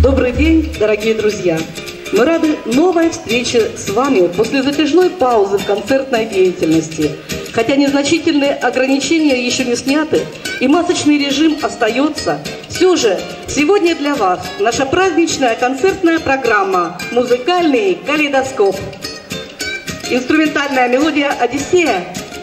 Добрый день, дорогие друзья! Мы рады новой встрече с вами после затяжной паузы в концертной деятельности. Хотя незначительные ограничения еще не сняты и масочный режим остается, все же сегодня для вас наша праздничная концертная программа «Музыкальный калейдоскоп». Инструментальная мелодия «Одиссея».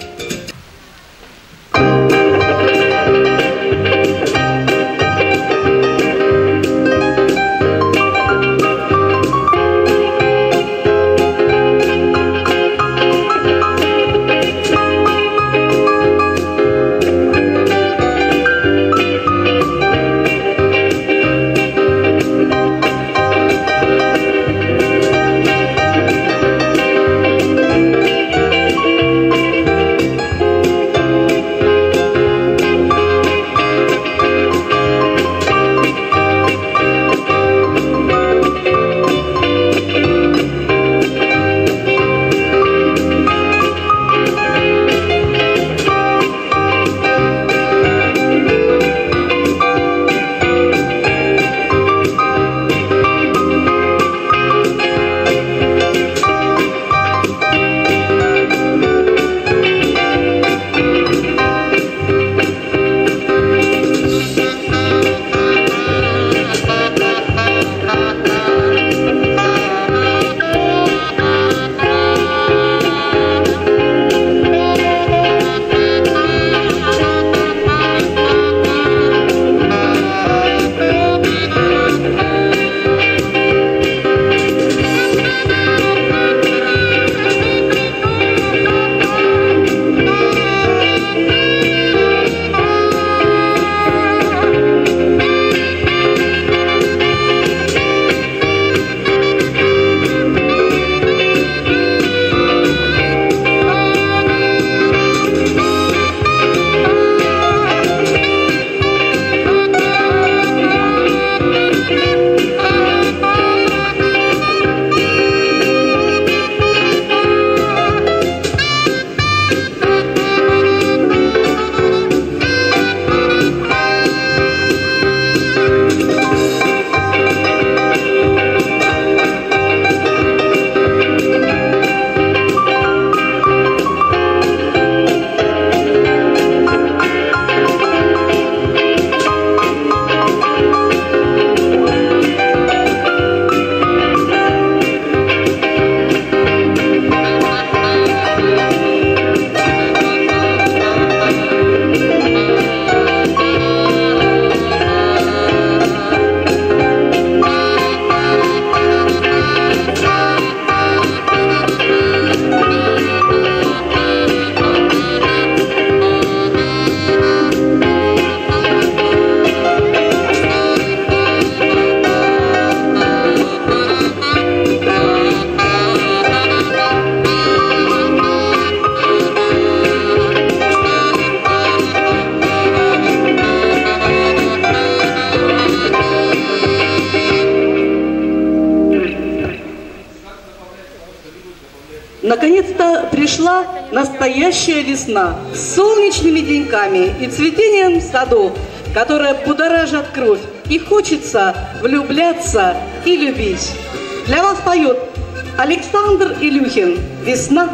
Наконец-то пришла настоящая весна с солнечными деньками и цветением садов, которое будоражит кровь, и хочется влюбляться и любить. Для вас поет Александр Илюхин «Весна».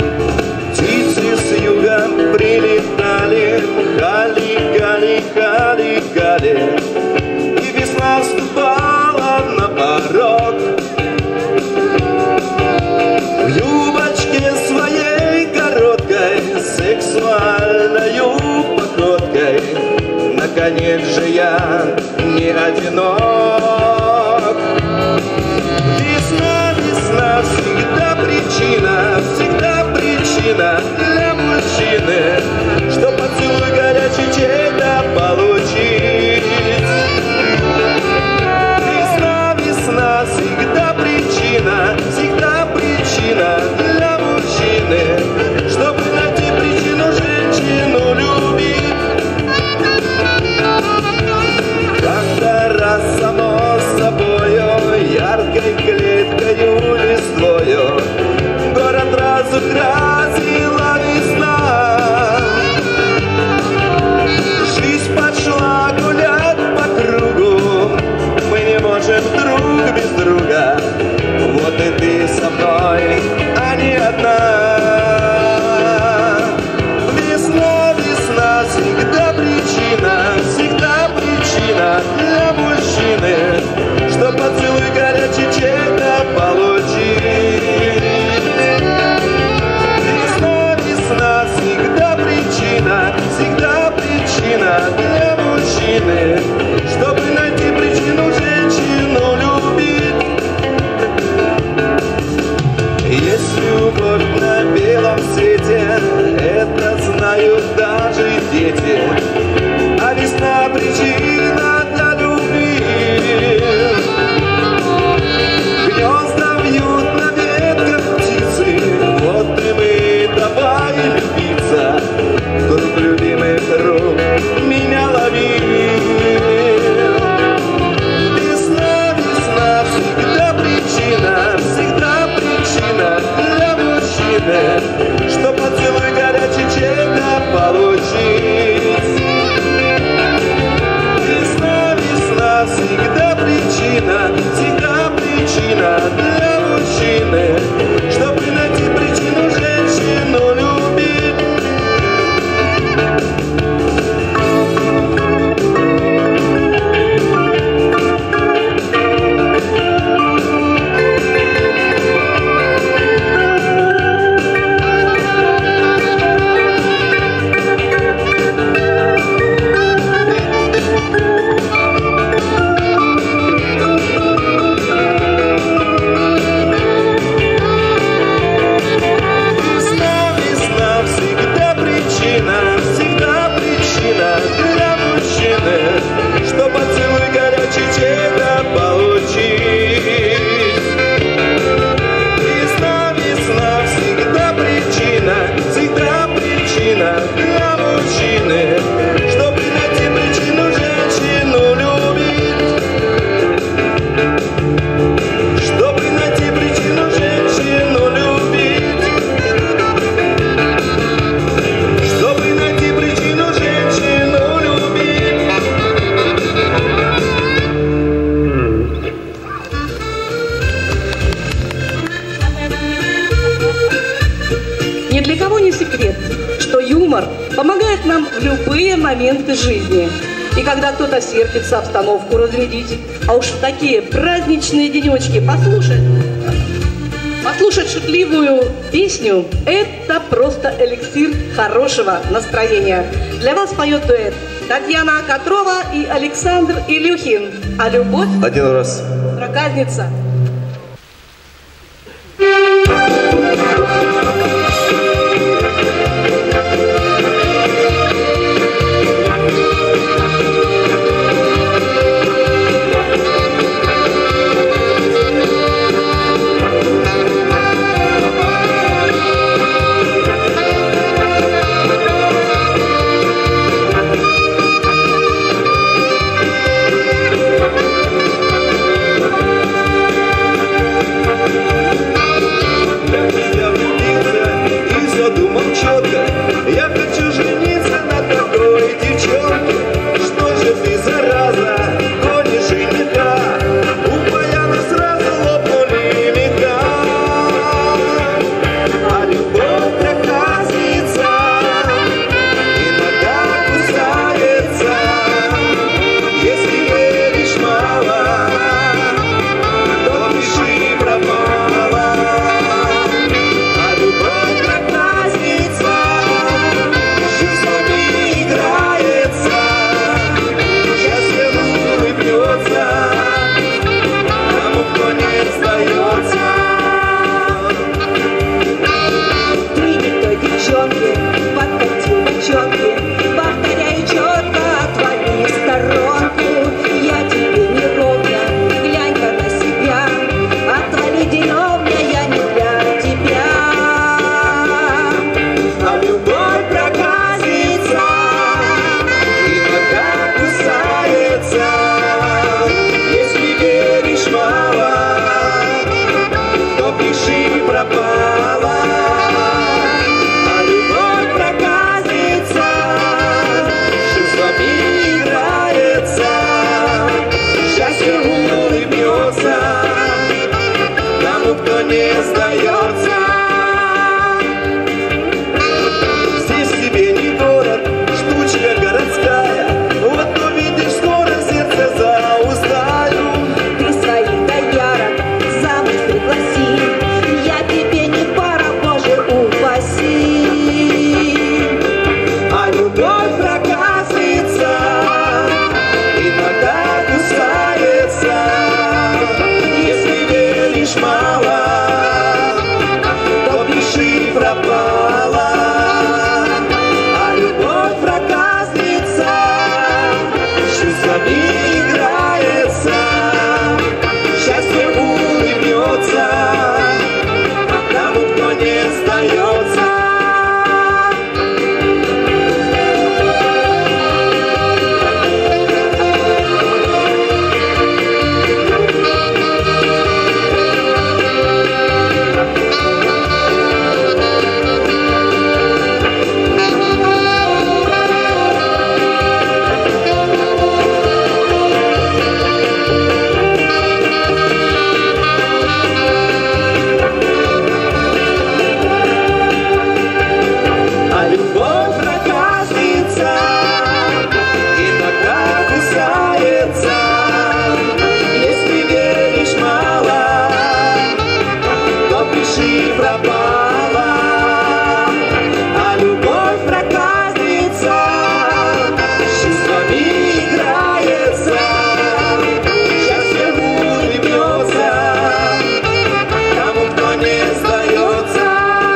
Птицы с юга прилетали, хали-гали-хали. мной, а не одна. Весна, весна, всегда причина для мужчины, что поцелуй горячий чей-то получить. Весна, весна, всегда причина для мужчины, чтобы найти причину женщину любить. Есть любовь на белом свете, это знают даже дети, а весна причина для любви. Гнезда вьют на ветках птицы, вот и мы давай любиться, круг любимых рук меня лови. Весна, весна, всегда причина для мужчины, что поцелуй горячий чей-то получить. Весна, весна, всегда причина для мужчины, чтобы найти причину женщину любить. Что поцелуй горячий чей-то получить. Весна, весна, всегда причина для мужчины, чтобы найти причину женщину любить. Чтобы найти причину женщину любить. Чтобы найти причину женщину любить. Ни для кого не секрет, что юмор помогает нам в любые моменты жизни. И когда кто-то сердится, обстановку разрядить, а уж в такие праздничные денечки послушать шутливую песню – это просто эликсир хорошего настроения. Для вас поет дуэт Татьяна Котрова и Александр Илюхин. А любовь один раз проказница. тому, кто не сдается. Здесь тебе не город, штучка городская, вот увидишь, скоро сердце заузнаю. Ты своих доярок замуж пригласи, я тебе не пара, Боже упаси. А любовь проказница иногда кусается. Если веришь мало, то пиши пропала. А любовь проказница с чувствами играется. Счастье улыбнется тому, кто не сдается. А любовь проказница иногда кусается. Если веришь мало, то пиши пропала. А любовь проказница с чувствами играется. Счастье улыбнется тому, кто не сдается.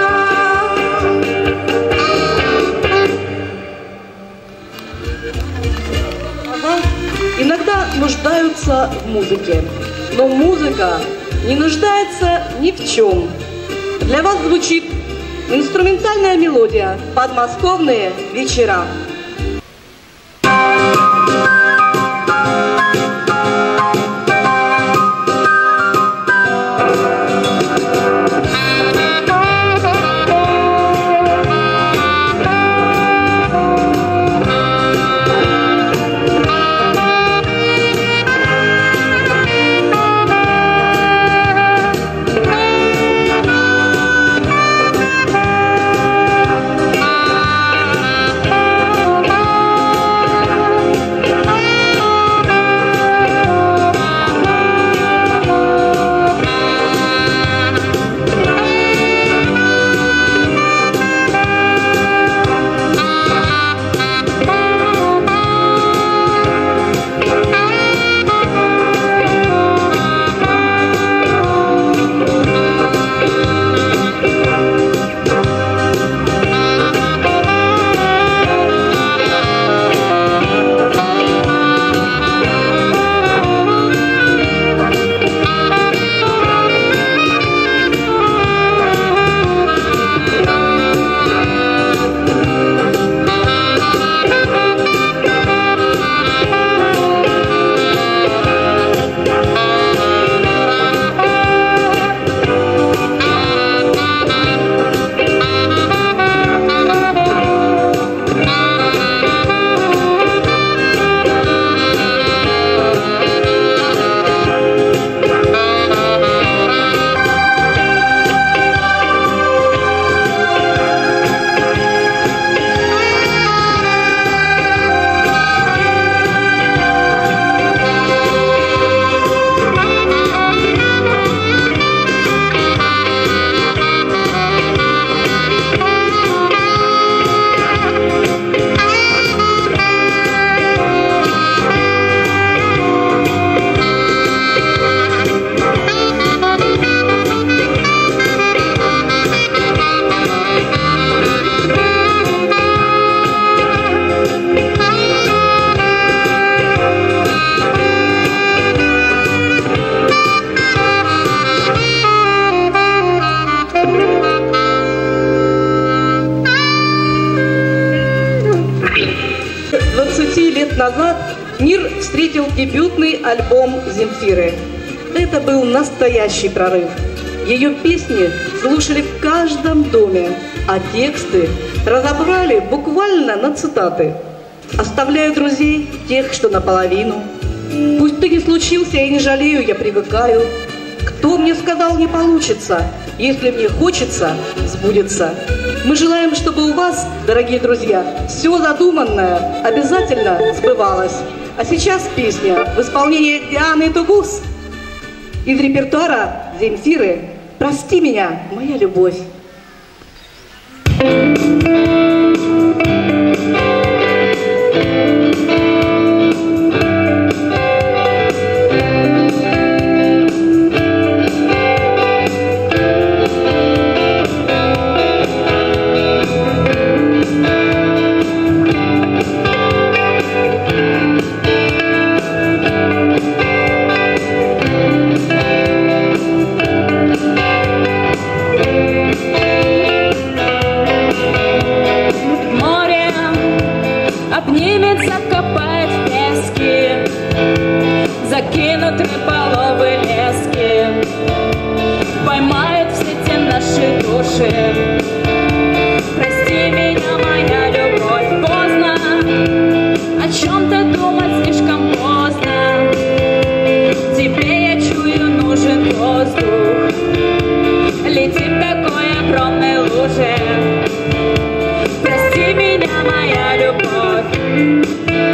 Иногда нуждаются в музыке, но музыка не нуждается ни в чем. Для вас звучит инструментальная мелодия «Подмосковные вечера». назад мир встретил дебютный альбом Земфиры. Это был настоящий прорыв. Ее песни слушали в каждом доме, а тексты разобрали буквально на цитаты. «Оставляю друзей, тех, что наполовину. Пусть ты не случился, я не жалею, я привыкаю. Кто Кто мне сказал, не получится? Если мне хочется, сбудется. Мы желаем, чтобы у вас, дорогие друзья, все задуманное обязательно сбывалось. А сейчас песня в исполнении Дианы Тугус из репертуара Земфиры «Прости меня, моя любовь». Закинут рыболовы лески, поймает в сети наши души. Прости меня, моя любовь, поздно о чем-то думать, слишком поздно. Тебе, я чую, нужен воздух. Летим в такой огромной луже. Прости меня, моя любовь.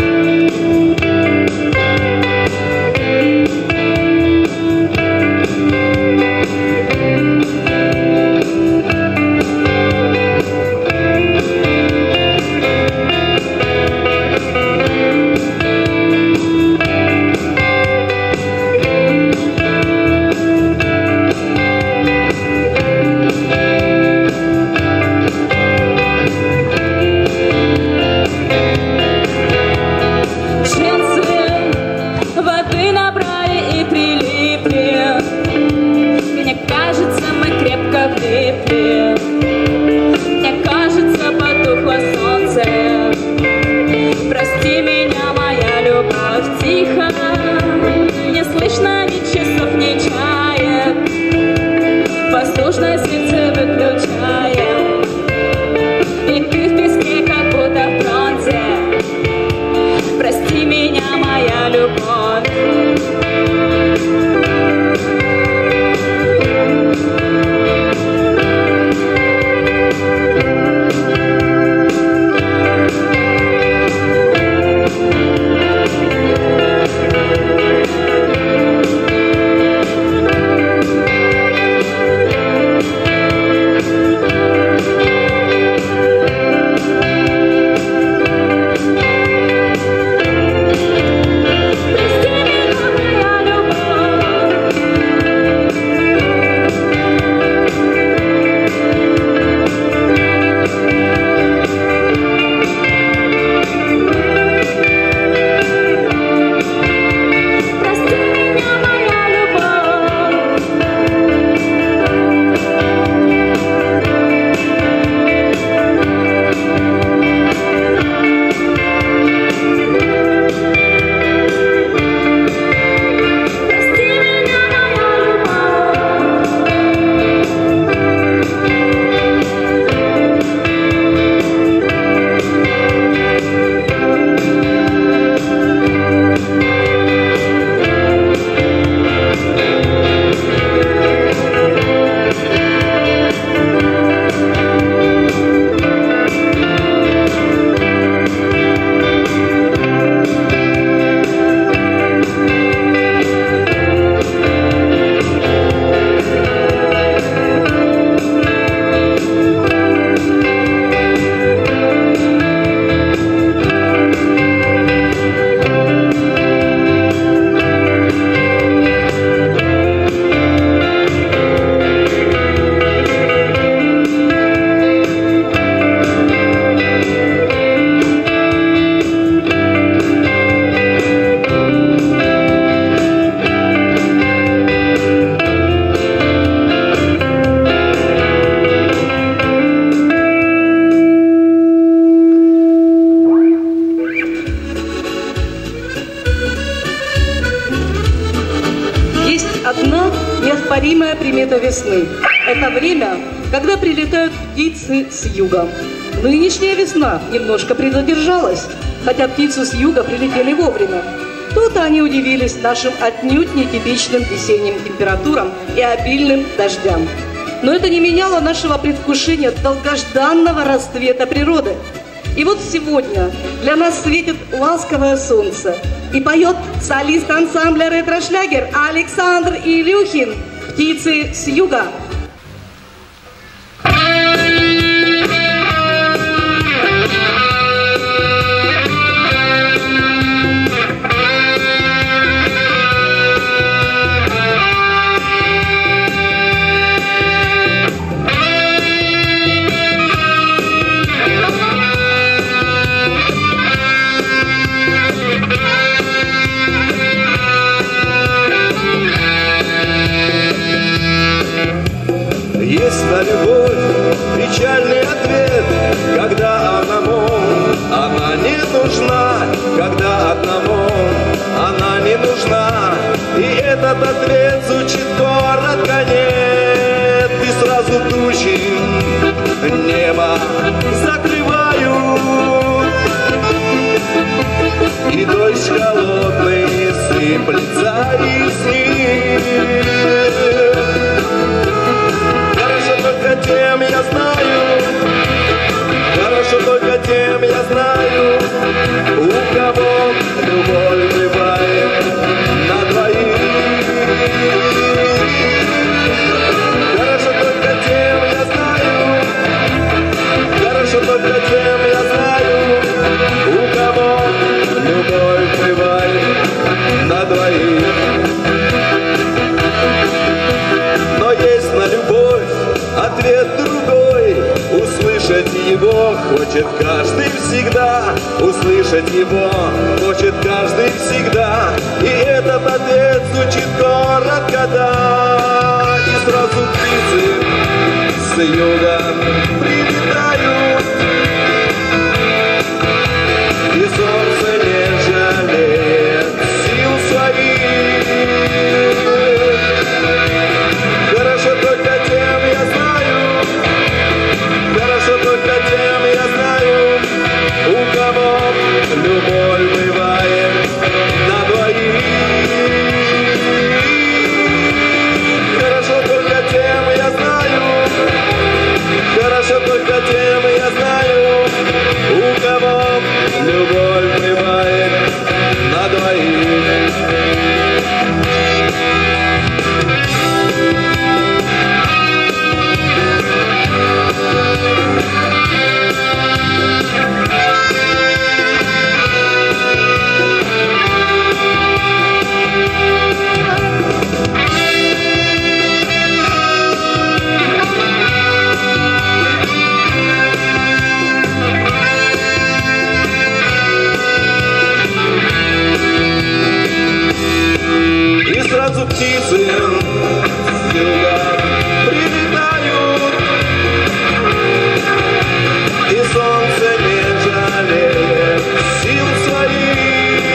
одна неоспоримая примета весны. Это время, когда прилетают птицы с юга. Нынешняя весна немножко призадержалась, хотя птицы с юга прилетели вовремя. То Почему-то они удивились нашим отнюдь нетипичным весенним температурам и обильным дождям. Но это не меняло нашего предвкушения долгожданного расцвета природы. И вот сегодня для нас светит ласковое солнце и поет солист ансамбля ретро-шлягер Александр Илюхин «Птицы с юга». Есть на любовь печальный ответ, когда одному она не нужна, когда одному она не нужна. И этот ответ звучит коротко: нет. И сразу тучи небо закрывают, и дождь холодный сыплется из них. Тем я знаю, хорошо только тем я знаю, у кого любовь бывает на двоих. Хорошо только тем я знаю, хорошо только тем я знаю, у кого любовь бывает на двоих. Но есть на любовь ответ другой, услышать его хочет каждый всегда, услышать его хочет каждый всегда. И этот ответ звучит коротко, да. И сразу птицы с юга прилетают, и солнце не жалеет сил своих. Хорошо только тем я знаю, хорошо только тем я знаю, у кого любовь бывает на двоих. Хорошо только тем я знаю, хорошо только тем я знаю, у кого любовь бывает на двоих. И сразу птицы с юга прилетают, и солнце не жалеет сил своих.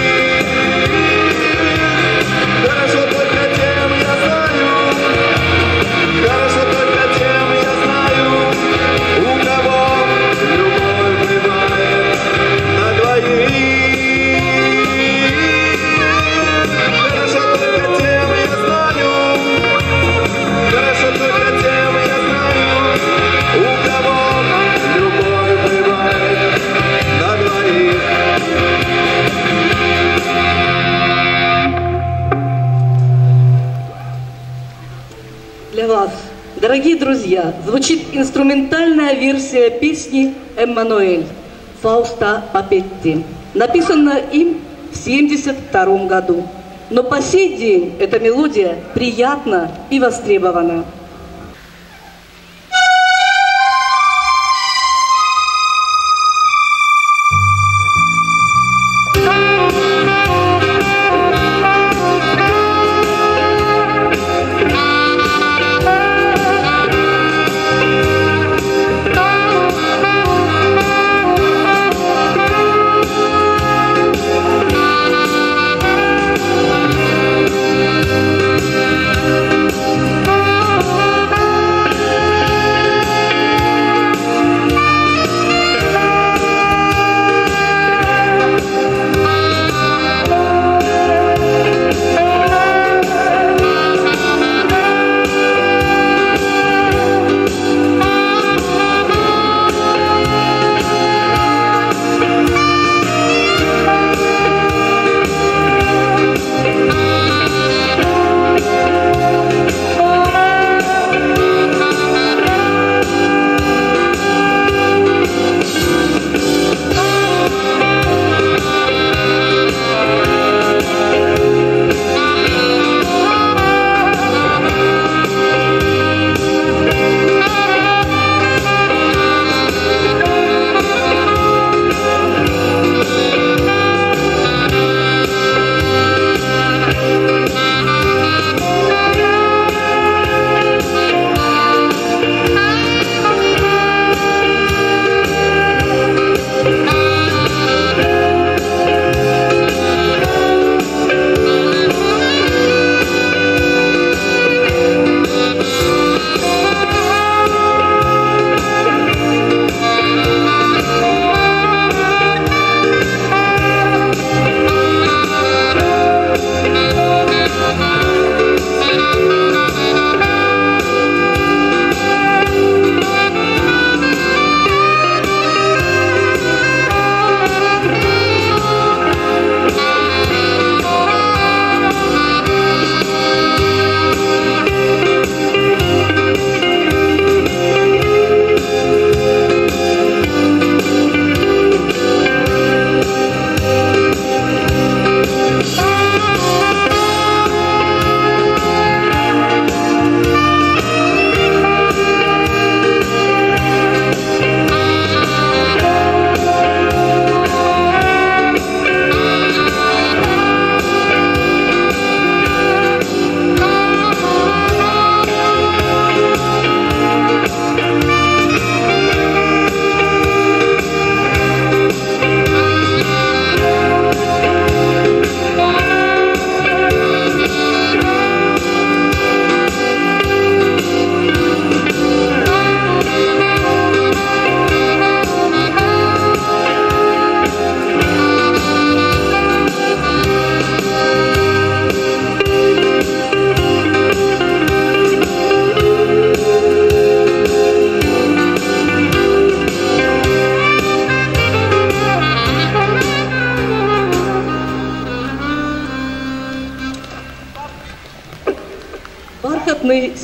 Хорошо только тем я знаю, хорошо только тем я знаю, у кого любовь бывает на двоих. Для вас, дорогие друзья, звучит инструментальная версия песни «Эммануэль» Фауста Папетти, написанная им в 1972 году. Но по сей день эта мелодия приятна и востребована.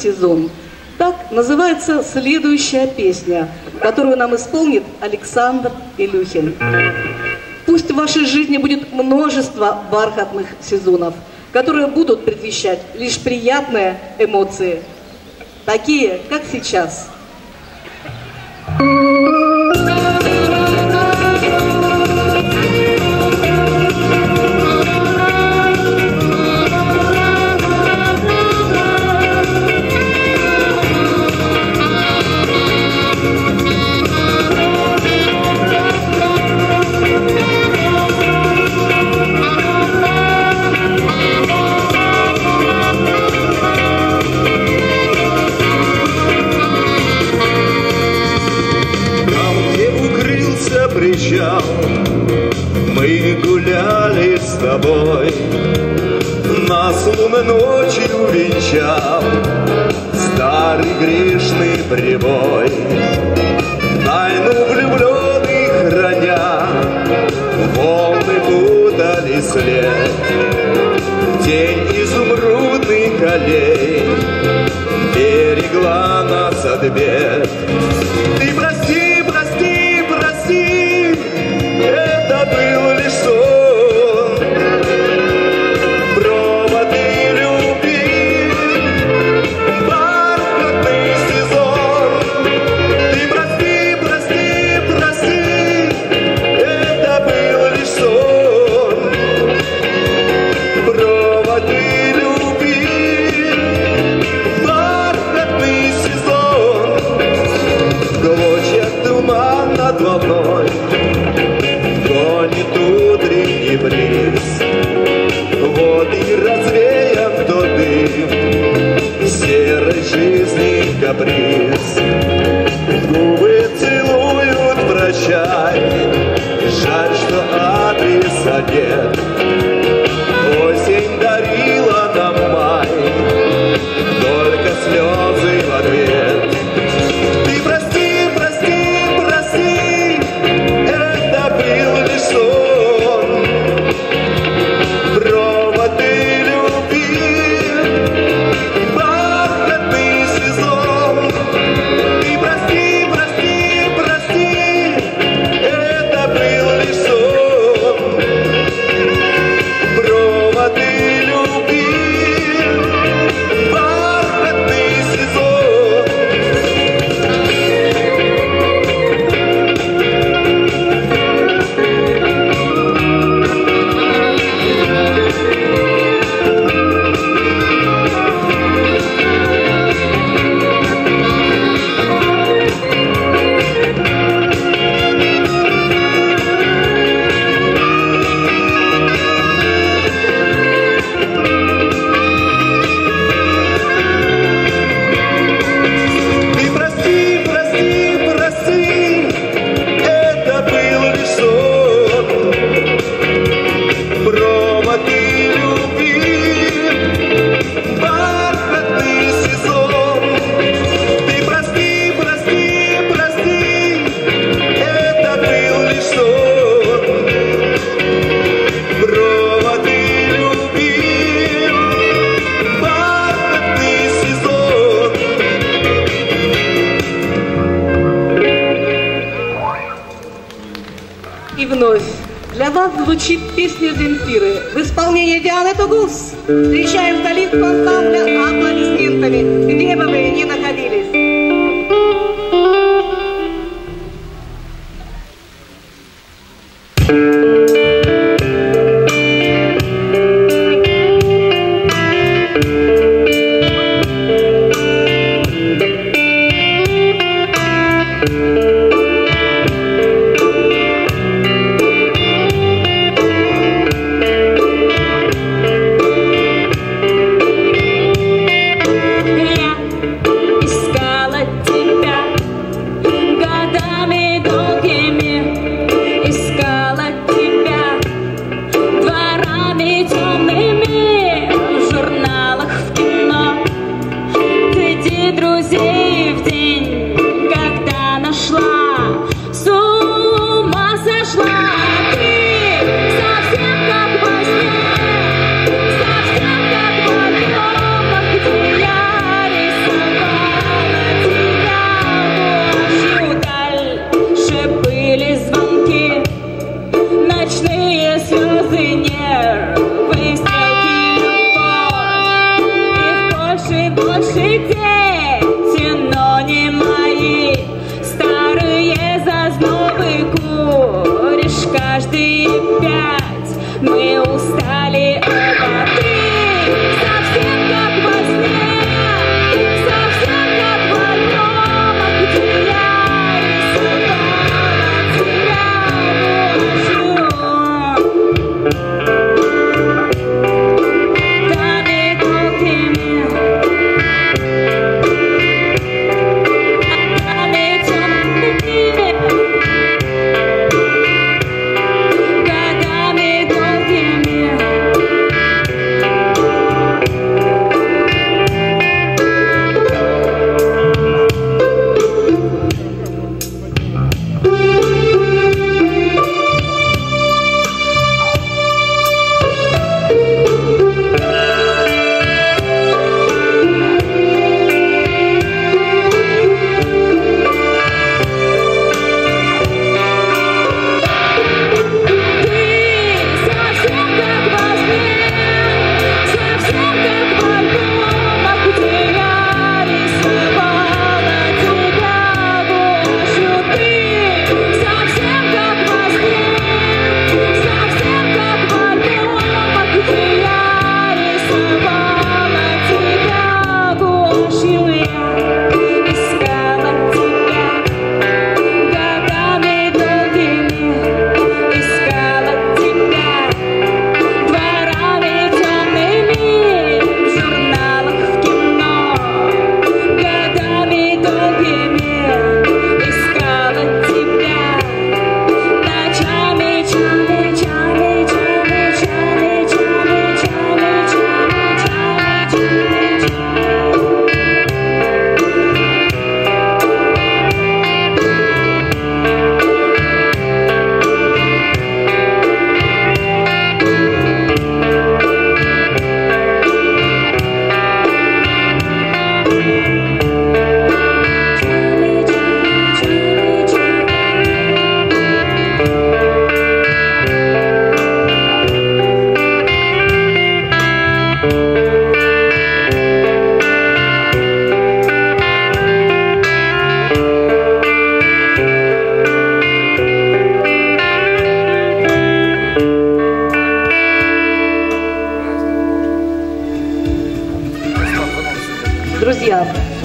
сезон. Так называется следующая песня, которую нам исполнит Александр Илюхин. Пусть в вашей жизни будет множество бархатных сезонов, которые будут предвещать лишь приятные эмоции, такие, как сейчас. Причал, мы гуляли с тобой, нас луна ночью венчал старый грешный прибой. Тайну влюбленных храня, волны путали след, тень изумрудных аллей берегла нас от бед. Ты прости, прости, прости, это был лишь сон. Проводы любви, бархатный сезон. Ты прости, прости, прости, это был лишь сон. Проводы любви, бархатный сезон. Клочья туман над волной гонит утренний бриз. Вот и развеян тот дым серой жизни каприз. Губы целуют прощай, жаль, что адреса нет. Осень дарила нам май, только слезы в ответ. Ты прости, прости, прости, это был лишь сон. Проводы любви, бархатный сезон. Ты прости, прости, прости, это был лишь сон. Проводы любви, бархатный сезон. Ты прости, прости, прости, это был лишь сон. Проводы любви, бархатный сезон. Ты прости, прости, прости, это был лишь сон. Проводы любви, бархатный сезон. И вновь для вас звучит песня Земфиры в исполнении Дианы Тугус. Встречаем солистку ансамбля аплодисментами, где бы вы ни находились. Я искала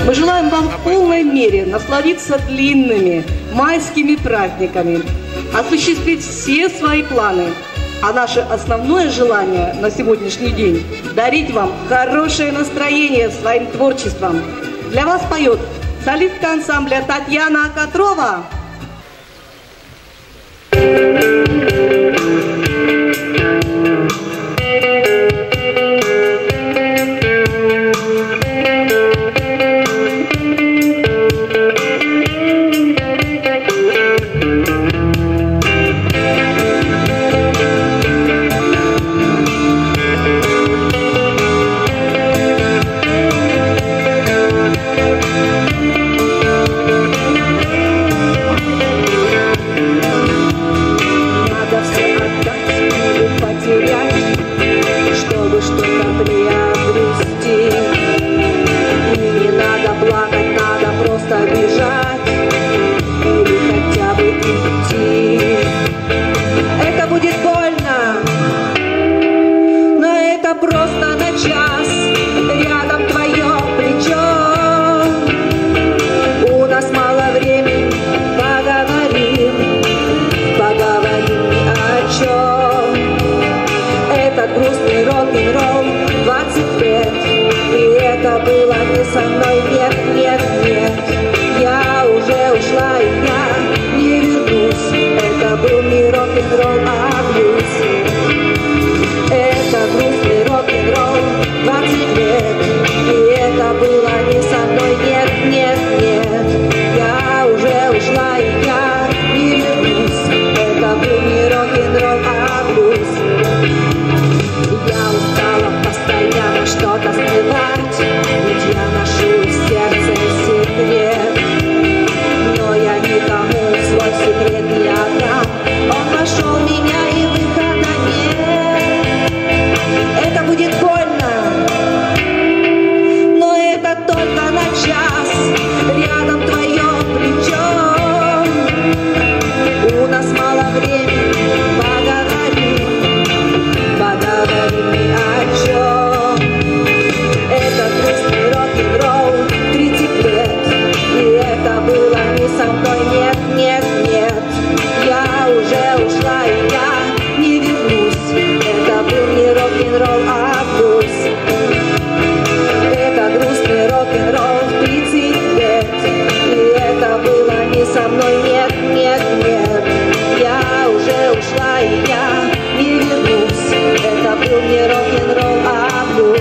Мы желаем вам в полной мере насладиться длинными майскими праздниками, осуществить все свои планы. А наше основное желание на сегодняшний день – дарить вам хорошее настроение своим творчеством. Для вас поет солистка ансамбля Татьяна Котрова. Со мной нет, нет, нет, я уже ушла и я не вернусь. Это был не рок-н-ролл, а блюз. Это грустный рок-н-ролл, 20 лет, и это было не со мной, нет, нет, нет, я уже ушла и я не вернусь. Это был не рок-н-ролл, а блюз. Я устала постоянно что-то скрывать, ведь я ношу в сердце секрет. Но я никому свой секрет не отдам. Он нашел меня и выхода нет. Это будет больно, но это только на час. Рядом твое плечо. У нас мало времени, поговорим ни о чем. Это грустный рок-н-ролл, 30 лет, и это было не со мной, нет, нет, нет. Я уже ушла и я не вернусь. Это был не рок-н-ролл, а блюз. Это грустный рок-н-ролл, 30 лет, и это было не со мной, нет, нет, нет. Я уже ушла и я не вернусь. Это был не рок-н-ролл, а блюз.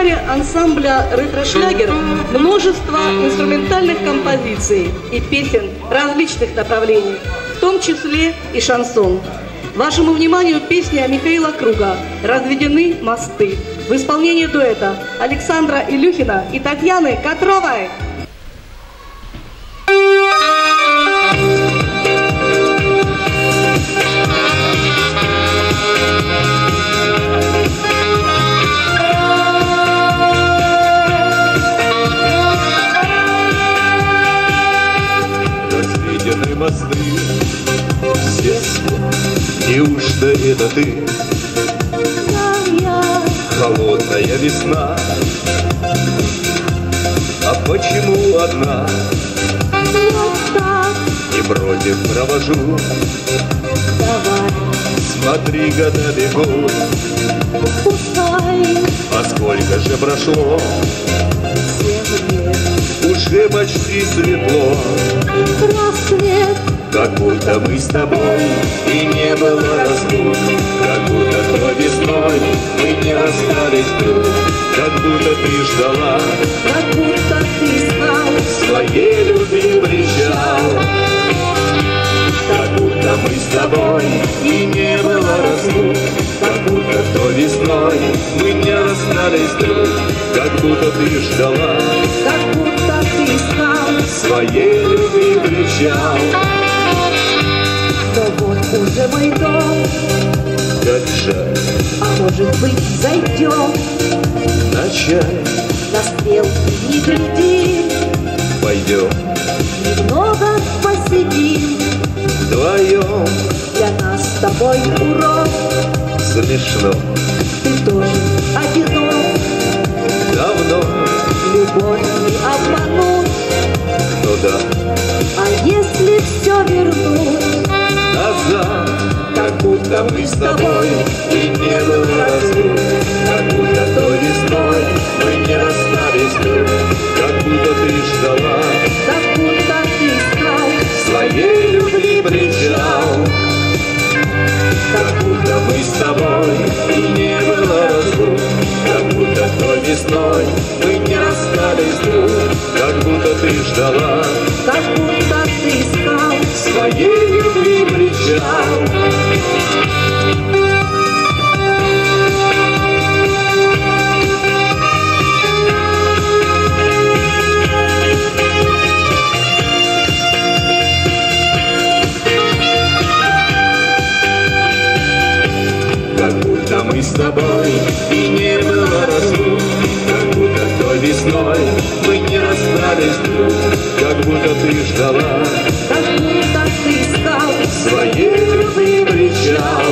репертуаре ансамбля «Ретро-шлягер» множество инструментальных композиций и песен различных направлений, в том числе и шансон. Вашему вниманию песня Михаила Круга «Разведены мосты» в исполнении дуэта Александра Илюхина и Татьяны Котровой. Разведены мосты, все спят, неужто это ты? Холодная весна, а почему одна? Не против провожу, смотри, года бегут, а сколько же прошло? Уже почти светло, как будто мы с тобой и не было разлук, как будто той весной мы не расстались вдруг, как будто ты ждала, Как будто ты искал своей любви причал, как будто мы с тобой и не было разлук, как будто той весной мы не расстались вдруг, как будто ты ждала, как будто ты искал. своей любви причал. Но вот уже мой дом, Как жаль а может быть зайдем начать, на стрелки, не гляди, пойдем немного посидим. вдвоем, Для нас с тобой урок, смешно, ты тоже одинок. давно, Любовь не обмануть, ну да, а если все вернуть, назад, как будто мы с тобой и не было разлук, как будто той весной мы не расстались вдруг, как будто ты ждала, как будто ты искал. своей любви причал, как будто мы с тобой и не было разлук, как будто той весной мы не расстались вдруг, как будто ты ждала, Как будто ты искал. своей любви причал. Как будто мы с тобой и не было разлук, как будто той весной мы не расстались вдруг, как будто ты ждала, Как будто ты искал. своей любви причал.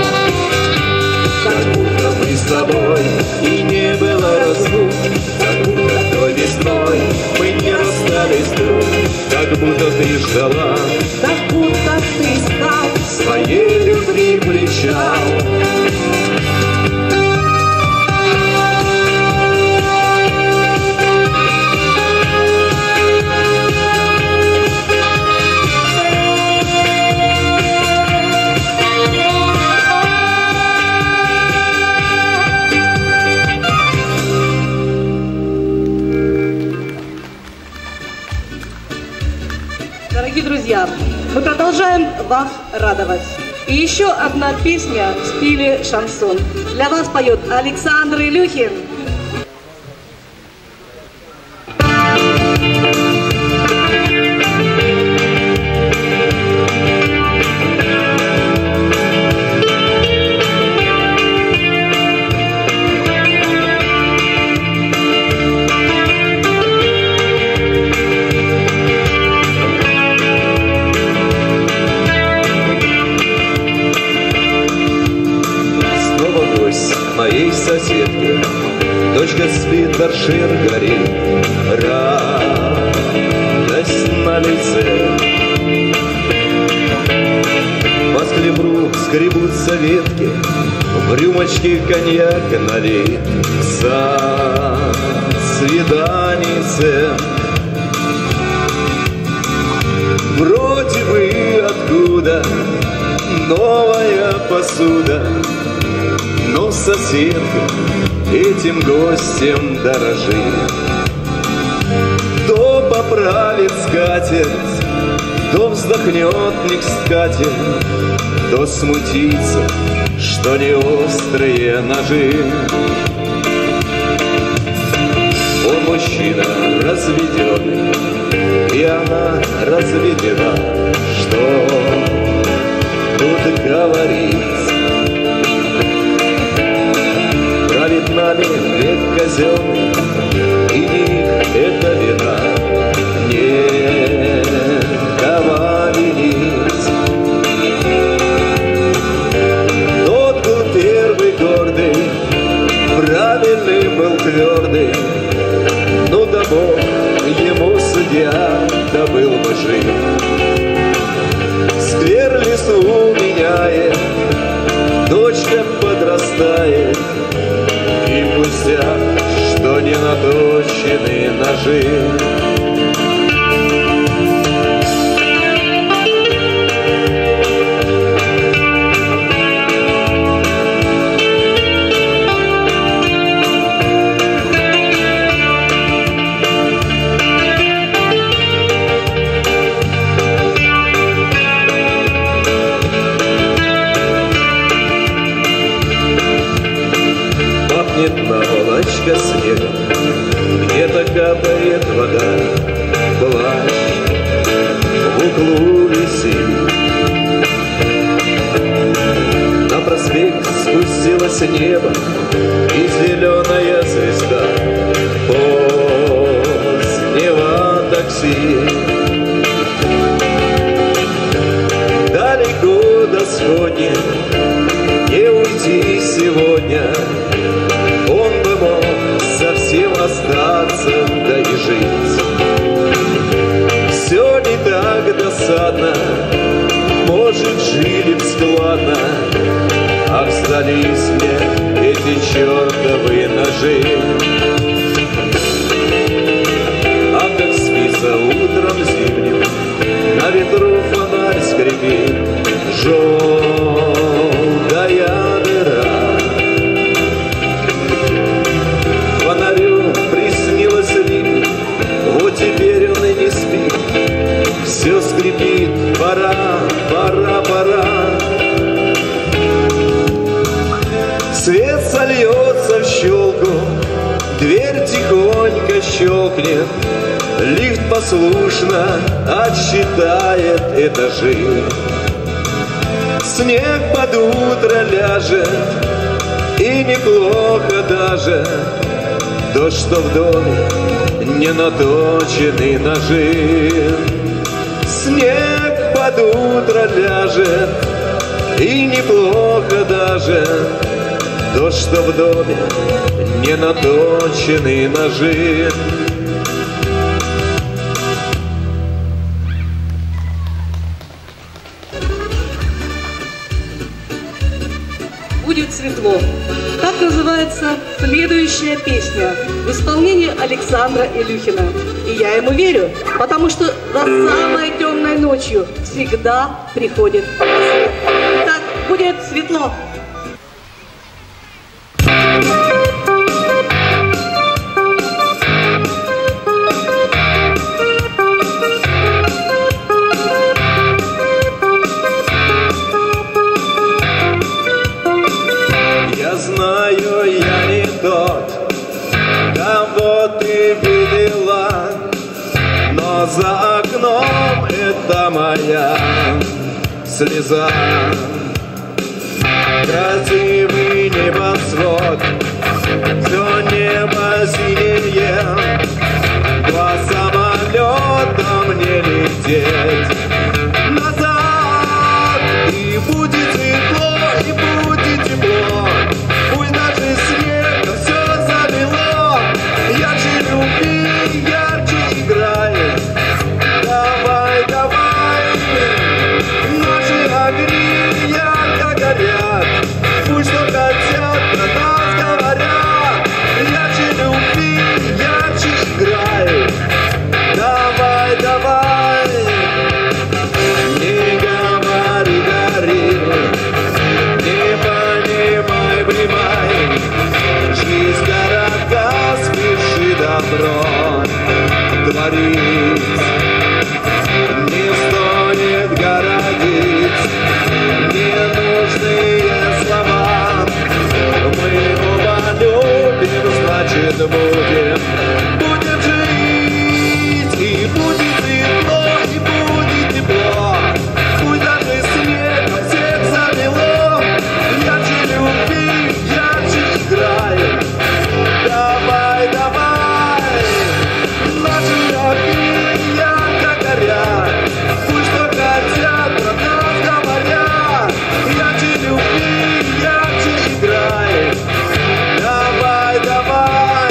Как будто мы с тобой и не было разлук, как будто той весной мы не расстались вдруг, как будто ты ждала, Как будто ты искал. своей любви причал. Дорогие друзья, мы продолжаем вас радовать. И еще одна песня в стиле шансон. Для вас поет Александр Илюхин. Моей соседки дочка спит, торшер горит, радость на лице. По склебру скребутся ветки, в рюмочке коньяк налит, за свиданице. Вроде бы откуда новая посуда, но сосед этим гостем дорожит. То поправит скатерть, то вздохнет не кстати, то смутится, что не острые ножи. Он мужчина разведенный, и она разведена. Что тут говорить? Правит нами век казенный, и не их это вина. Некого винить. Тот был первый гордый, правильный был твердый, ну да Бог ему судья, да был бы жив. Сквер лесу меняет, дочка подрастает, и пустяк, что не наточены ножи. Наволочка снега, где-то капает вода, плащ в углу висит. На проспект спустилось небо и зеленая звезда позднего такси. Далеко до сходни не уйти сегодня, он бы мог совсем остаться, да и жить. Все не так досадно, может, жили б складно, ах, сдались мне эти чертовы ножи. А как спится утром зимним, на ветру фонарь скрипит, желтая дыра. Фонарю приснилось ли, вот теперь он и не спит, все скрипит, пора, пора, пора. Свет сольется в щелку, дверь тихонько щелкнет, лифт послушно отсчитает этажи. Снег под утро ляжет, и неплохо даже то, что в доме не наточены ножи. Снег под утро ляжет, и неплохо даже то, что в доме не наточены ножи. Будет светло. Так называется следующая песня в исполнении Александра Илюхина. И я ему верю, потому что за самой темной ночью всегда приходит свет. Итак, будет светло. За окном это моя слеза. Красивый небосвод, все небо синее, по самолетам не лететь назад. И будет светло, и будет тепло, пусть даже снег все замело. Ярче люби, ярче играет. Давай, давай, наши огни ярко горят. говорить, не стоит городить ненужные слова. Мы оба любим, значит будем жить, и будет светло, и будет тепло. Пусть даже снегом всех замело, ярче любви, ярче играй. Давай, давай, наши огни ярко горят, пусть что хотят про нас говорят. Ярче любви, ярче играй. Давай, давай.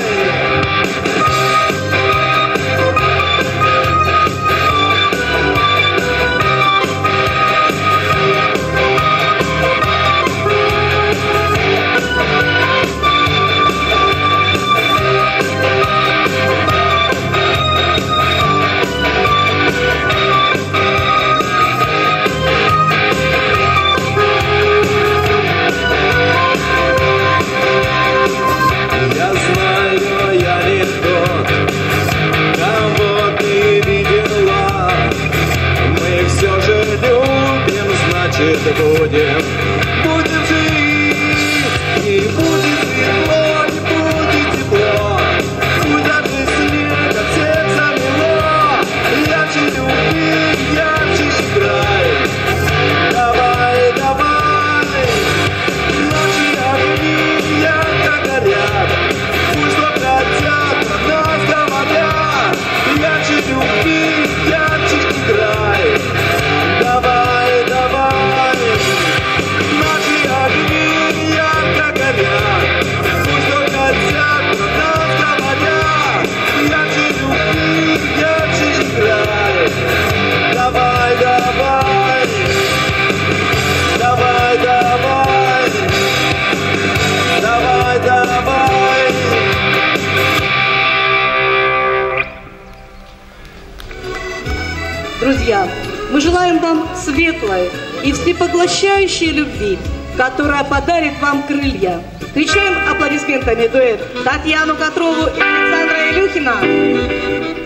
Я знаю, я не тот, кого ты видела. Мы все же любим, значит будем жить. И будет светло, и будет тепло. Пусть даже снега всех замело. Ярче любви, ярче играй. Давай, давай, наши огни ярко горят, пусть что хотят про нас говорят. Ярче любви, ярче играй. Давай, давай, наши огни ярко горят, пусть что хотят про нас говорят. Ярче любви, ярче играй. Давай, давай, давай, давай, давай, давай. Друзья, мы желаем вам светлой и всепоглощающей любви, которая подарит вам крылья. Встречаем аплодисментами дуэт Татьяну Котрову и Александра Илюхина.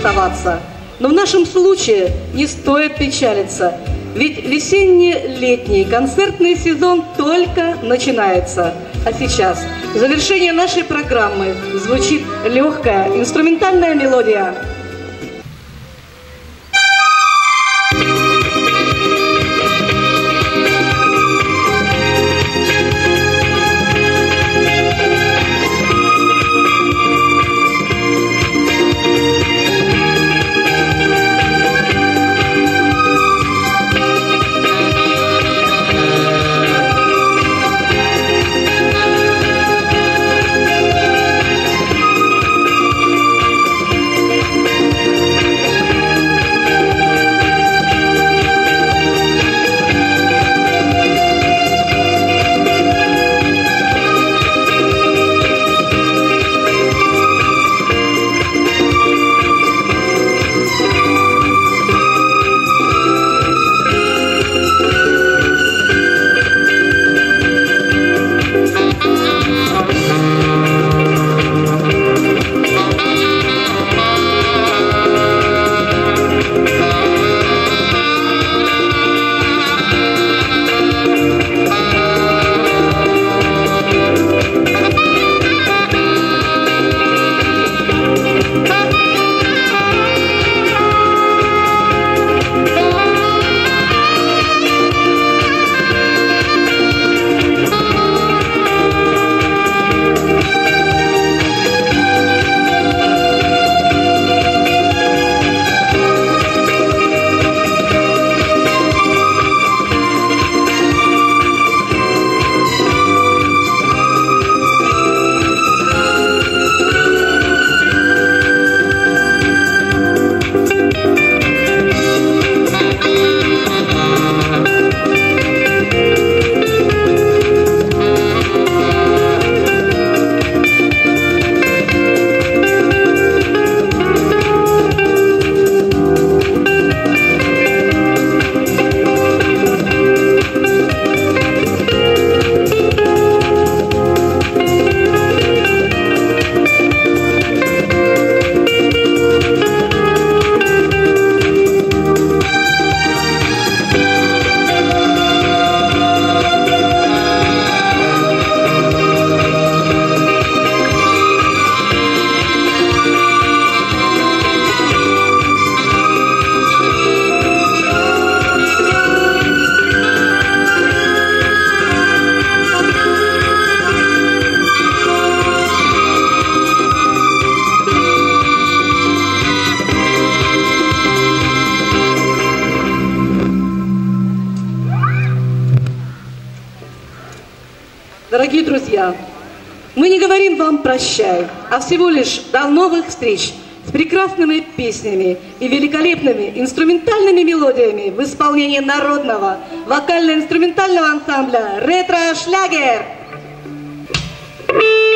оставаться. Но в нашем случае не стоит печалиться, ведь весенне-летний концертный сезон только начинается. А сейчас, в завершение нашей программы, звучит легкая инструментальная мелодия. Дорогие друзья, мы не говорим вам «прощай», а всего лишь до новых встреч с прекрасными песнями и великолепными инструментальными мелодиями в исполнении народного вокально-инструментального ансамбля «Ретро-шлягер».